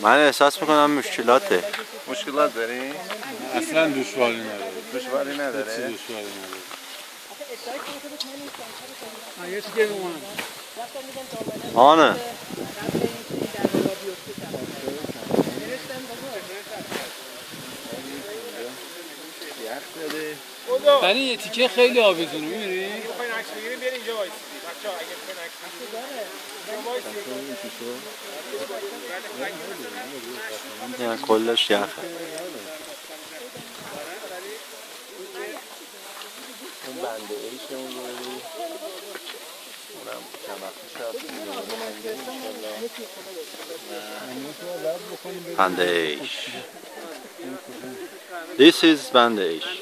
من احساس میکنم مشکلاته. مشکلات داری؟ اصلا دشواری نداره. دشواری نداره؟ دشواری نداره. آنه برای یه تیکه خیلی آویزونه می‌بینی؟ میخواین عکس بگیریم بیارین اینجا وایسید. بچه‌ها اگه میخواین عکس بگیریم نه کلش یخه. اون بنده ایش اون رو ببین. اونم چند وقتی شد Bandeish. This is Bandeish.